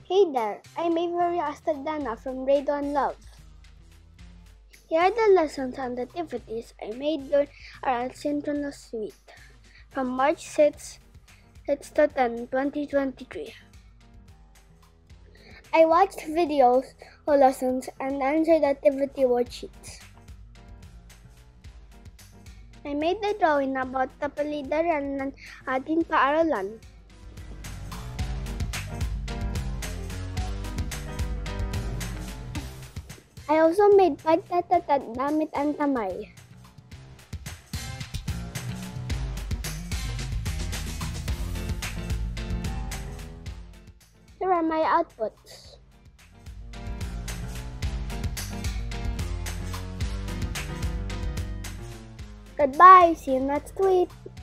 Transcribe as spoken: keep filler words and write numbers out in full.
Hey there, I'm Avery Astadana from Grade one Love. Here are the lessons and activities I made during our Asynchronous week from March sixth to tenth, twenty twenty-three. I watched videos or lessons and answered activity worksheets. I made the drawing about Kapaligiran ng ating Paaralan. I also made Pagtatatak, Gamit, and Kamay. Here are my outputs. Goodbye, see you next week.